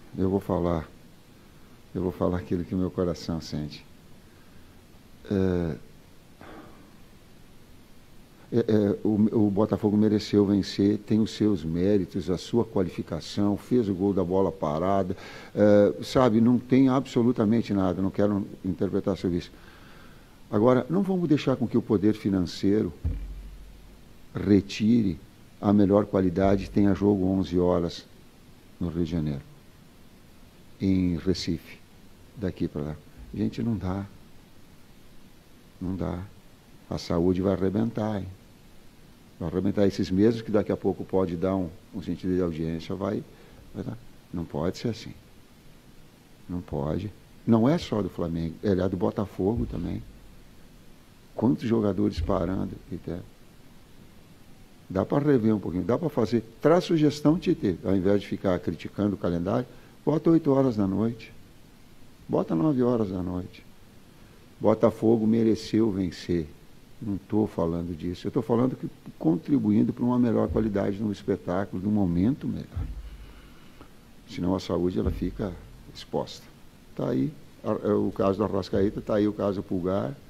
eu vou falar aquilo que o meu coração sente. O Botafogo mereceu vencer, tem os seus méritos, a sua qualificação, fez o gol da bola parada, sabe, não tem absolutamente nada, não quero interpretar sobre isso. Agora, não vamos deixar com que o poder financeiro retire a melhor qualidade, tenha jogo 11 horas no Rio de Janeiro, em Recife, daqui para lá. Gente, não dá. Não dá. A saúde vai arrebentar, hein? Vai arrebentar esses mesmos que daqui a pouco pode dar um sentido de audiência, vai dar. Não pode ser assim. Não pode. Não é só do Flamengo, é do Botafogo também. Quantos jogadores parando? Dá para rever um pouquinho, dá para fazer. Traz sugestão, Tite, ao invés de ficar criticando o calendário, bota 8 horas da noite. Bota 9 horas da noite. Botafogo mereceu vencer. Não estou falando disso. Eu estou falando que contribuindo para uma melhor qualidade no espetáculo, num momento melhor. Senão a saúde ela fica exposta. Está aí o caso do Arrascaeta, está aí o caso do Pulgar.